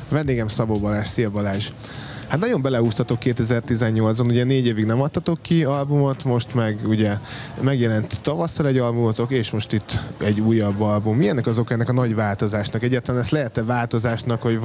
Vendégem Szabó Balázs. Szia Balázs! Hát nagyon beleúsztatok 2018-on, ugye 4 évig nem adtatok ki albumot, most meg ugye megjelent tavasszal egy albumotok, és most itt egy újabb album. Mi ennek az oka, ennek a nagy változásnak? Egyáltalán ezt lehet-e változásnak, hogy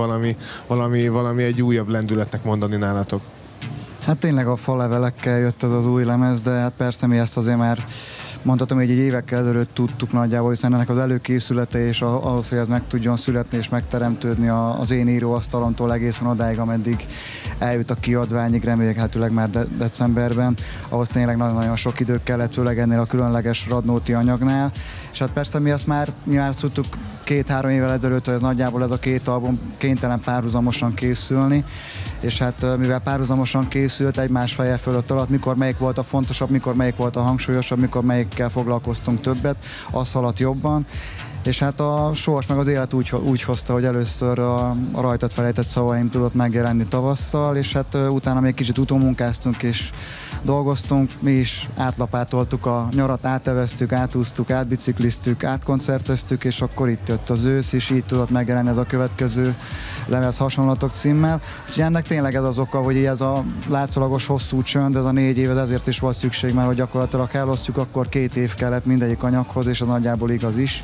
valami egy újabb lendületnek mondani nálatok? Hát tényleg a falevelekkel jött az új lemez, de hát persze mi ezt azért már mondhatom, hogy egy évekkel ezelőtt tudtuk nagyjából, hiszen ennek az előkészülete és ahhoz, hogy ez meg tudjon születni és megteremtődni az én íróasztalomtól egészen odáig, ameddig eljut a kiadványig, remélhetőleg már decemberben, ahhoz tényleg nagyon-nagyon sok idő kellett, főleg ennél a különleges Radnóti anyagnál. És hát persze mi azt már tudtuk 2-3 évvel ezelőtt, hogy nagyjából ez a két album kénytelen párhuzamosan készülni, és hát mivel párhuzamosan készült egymás feje fölött alatt, mikor melyik volt a fontosabb, mikor melyik volt a hangsúlyosabb, mikor melyikkel foglalkoztunk többet, az haladt jobban. És hát a sors meg az élet úgy hozta, hogy először a rajtad felejtett szavaim tudott megjelenni tavasszal, és hát utána még kicsit utómunkáztunk és dolgoztunk, mi is átlapátoltuk a nyarat, áteveztük, átúztuk, átbicikliztük, átkoncerteztük, és akkor itt jött az ősz, és így tudott megjelenni ez a következő lemez Hasonlatok címmel. Úgyhogy ennek tényleg ez az oka, hogy ez a látszólagos hosszú csönd, ez a 4 év, ezért is volt szükség, mert hogy gyakorlatilag elosztjuk, akkor 2 év kellett mindegyik anyaghoz, és az nagyjából igaz is.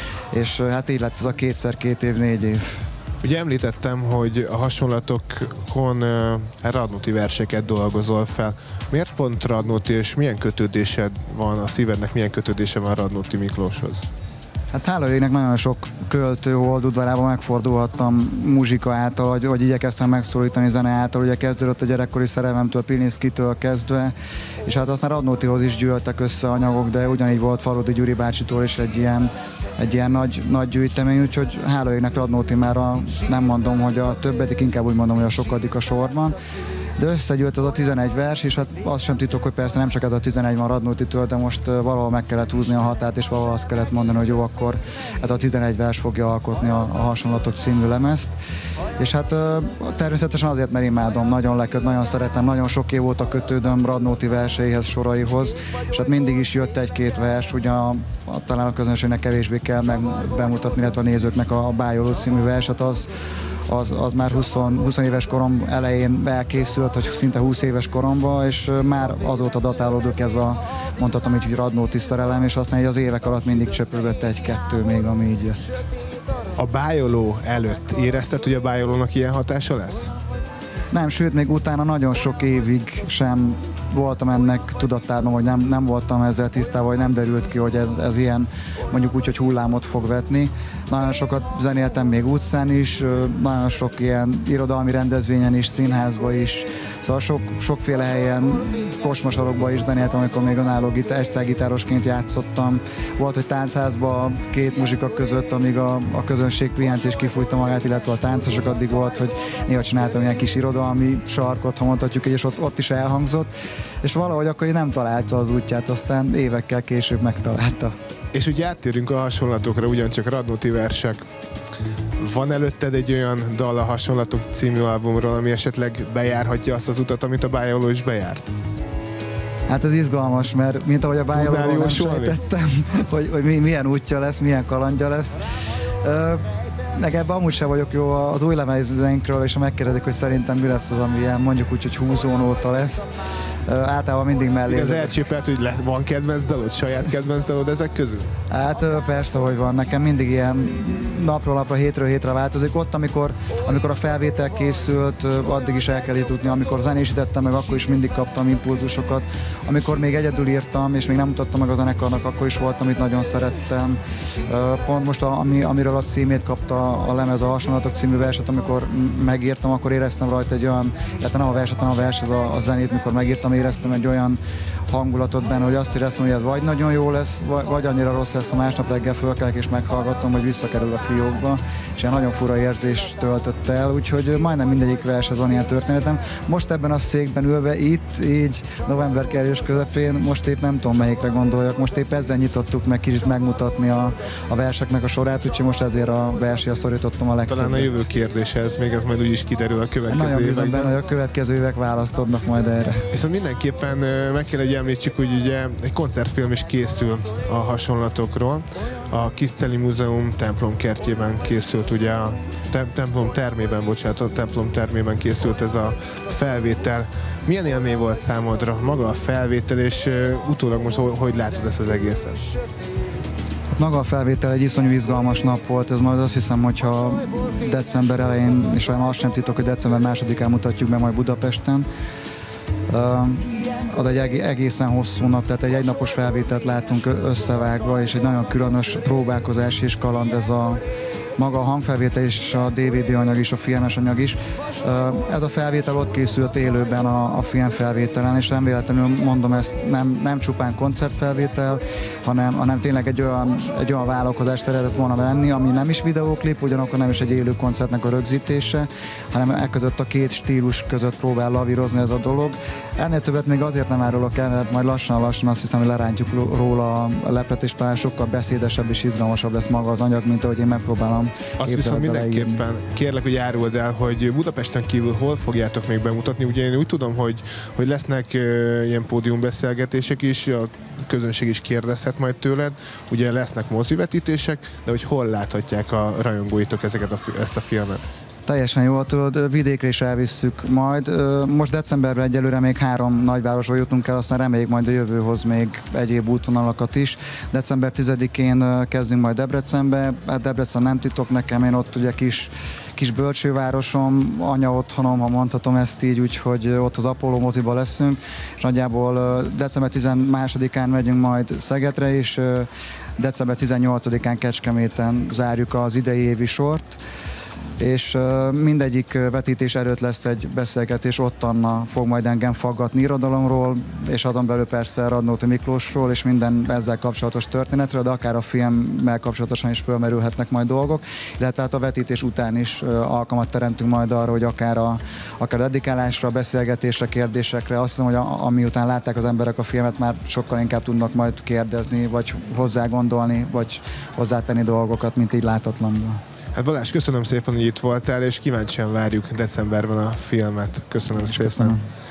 És hát így lett ez a 2x2 év, 4 év. Ugye említettem, hogy a hasonlatokon Radnóti verseket dolgozol fel. Miért pont Radnóti, és milyen kötődésed van a szívednek, milyen kötődése van Radnóti Miklóshoz? Hát hála égnek nagyon sok költő holdudvarában megfordulhattam muzsika által, vagy igyekeztem megszólítani zene által, ugye kezdődött a gyerekkori szerelmemtől, Pilinszkitől kezdve, és hát aztán Radnótihoz is gyűltek össze anyagok, de ugyanígy volt Faludi Gyuri bácsitól is egy ilyen nagy gyűjtemény, úgyhogy hála égnek Radnóti már nem mondom, hogy a többedik, inkább úgy mondom, hogy a sokadik a sorban. De összegyűlt az a 11 vers, és hát azt sem titok, hogy persze nem csak ez a 11 van Radnótitől, de most valahol meg kellett húzni a határt, és valahol azt kellett mondani, hogy jó, akkor ez a 11 vers fogja alkotni a Hasonlatok című lemezt. És hát természetesen azért, mert imádom, nagyon leköt, nagyon szeretem, nagyon sok év óta kötődöm Radnóti verseihez, soraihoz, és hát mindig is jött 1-2 vers, ugye talán a közönségnek kevésbé kell bemutatni, illetve a nézőknek a Bájoló című verset, az már 20 éves korom elején elkészült, hogy szinte 20 éves koromban, és már azóta datálódok ez mondhatom így, hogy Radnóti szerelem, és aztán így az évek alatt mindig csöpögött 1-2 még, ami így jött. A Bájoló előtt érezted, hogy a Bájolónak ilyen hatása lesz? Nem, sőt, még utána nagyon sok évig sem voltam ennek tudatában, hogy nem voltam ezzel tisztában, hogy nem derült ki, hogy ez ilyen, mondjuk úgy, hogy hullámot fog vetni. Nagyon sokat zenéltem még utcán is, nagyon sok ilyen irodalmi rendezvényen is, színházban is, szóval sokféle helyen, kocsmasarokban is zenéltem, amikor még önálló egyszergitárosként játszottam. Volt, hogy táncházban 2 muzsika között, amíg a közönség pihent és kifújta magát, illetve a táncosok, addig volt, hogy néha csináltam ilyen kis irodalmi sarkot, ha mondhatjuk, és ott is elhangzott, és valahogy akkor nem találta az útját, aztán évekkel később megtalálta. És úgy áttérünk a hasonlatokra, ugyancsak Radnóti versek. Van előtted egy olyan dal a Hasonlatok című albumról, ami esetleg bejárhatja azt az utat, amit a Bájoló is bejárt? Hát ez izgalmas, mert mint ahogy a Bájolóról nem sejtettem, hogy milyen útja lesz, milyen kalandja lesz. Meg ebben amúgy sem vagyok jó az új lemezeinkről, és ha megkérdezik, hogy szerintem mi lesz az, ami ilyen mondjuk úgy, hogy húzónóta lesz. Általában mindig mellé. Ez elcsépelt, hogy van kedvenc dalod, saját kedvenc dalod ezek közül? Hát persze, hogy van. Nekem mindig ilyen napról napra, hétről hétre változik. Ott, amikor a felvétel készült, addig is el kell jutni. Amikor zenésítettem meg, akkor is mindig kaptam impulzusokat. Amikor még egyedül írtam, és még nem mutattam meg a zenekarnak, akkor is volt, amit nagyon szerettem. Pont most, amiről a címét kapta a lemez, a Hasonlatok című verset, amikor megírtam, akkor éreztem rajta egy olyan, illetve nem a verset, hanem a verset, a zenét, mikor megírtam, éreztem egy olyan hangulatot benne, hogy azt éreztem, hogy ez vagy nagyon jó lesz, vagy annyira rossz lesz, a másnap reggel fölkelek és meghallgatom, hogy visszakerül a fiókba, és ilyen nagyon fura érzés töltött el, úgyhogy majdnem mindegyik vershez van ilyen történetem. Most ebben a székben ülve itt, így november kerülés közepén, most épp nem tudom melyikre gondoljak, most épp ezzel nyitottuk meg kicsit megmutatni a verseknek a sorát, úgyhogy most ezért a verséhez szorítottam a legtöbbet. Talán a jövő kérdése ez, még ez majd úgyis kiderül a következő nagyon években. Nagyon benne, hogy a következő évek választ adnak majd erre. Viszont mindenképpen meg kell, hogy említsük, hogy ugye egy koncertfilm is készül a hasonlatokról. A Kiszceli Múzeum templom kertjében készült, ugye a templom termében készült ez a felvétel. Milyen élmény volt számodra maga a felvétel, és utólag most hogy látod ezt az egészet? Maga a felvétel egy iszonyú izgalmas nap volt, ez majd azt hiszem, hogyha december elején, és olyan azt sem titok, hogy december 2-án mutatjuk be majd Budapesten. Az egy egészen hosszú nap, tehát egy egynapos felvételt látunk összevágva, és egy nagyon különös próbálkozás és kaland ez a maga a hangfelvétel és a DVD anyag is, a filmes anyag is. Ez a felvétel ott készült élőben a filmfelvételen, és nem véletlenül mondom ezt, nem csupán koncertfelvétel, hanem tényleg egy olyan vállalkozást szeretett volna lenni, ami nem is videóklip, ugyanakkor nem is egy élő koncertnek a rögzítése, hanem ekközött a két stílus között próbál lavírozni ez a dolog. Ennél többet még azért nem árulok el, mert majd lassan azt hiszem, hogy lerántjuk róla a leplet, és talán sokkal beszédesebb és izgalmasabb lesz maga az anyag, mint ahogy én megpróbálom. Azt viszont mindenképpen kérlek, hogy áruld el, hogy Budapesten kívül hol fogjátok még bemutatni. Ugye én úgy tudom, hogy lesznek ilyen pódiumbeszélgetések is, a közönség is kérdezhet majd tőled. Ugye lesznek mozivetítések, de hogy hol láthatják a rajongóitok ezt a filmet? Teljesen jól tudod, vidékre is elvisszük majd. Most decemberben egyelőre még 3 nagyvárosba jutunk el, aztán reméljük majd a jövőhoz még egyéb útvonalakat is. December 10-én kezdünk majd Debrecenbe, hát Debrecen nem titok nekem, én ott ugye kis bölcsővárosom, anya otthonom, ha mondhatom ezt így, úgyhogy ott az Apollo moziba leszünk, és nagyjából december 12-án megyünk majd Szegedre, és december 18-án Kecskeméten zárjuk az idei évi sort, és mindegyik vetítés előtt lesz egy beszélgetés, ott Anna fog majd engem faggatni irodalomról, és azon belül persze Radnóti Miklósról, és minden ezzel kapcsolatos történetről, de akár a filmmel kapcsolatosan is fölmerülhetnek majd dolgok, illetve hát a vetítés után is alkalmat teremtünk majd arra, hogy akár dedikálásra, beszélgetésre, kérdésekre, azt hiszem, hogy amiután látták az emberek a filmet, már sokkal inkább tudnak majd kérdezni, vagy hozzá gondolni, vagy hozzátenni dolgokat, mint így látatlanul. Hát Balázs, köszönöm szépen, hogy itt voltál, és kíváncsian várjuk decemberben a filmet. Köszönöm szépen. Köszönöm.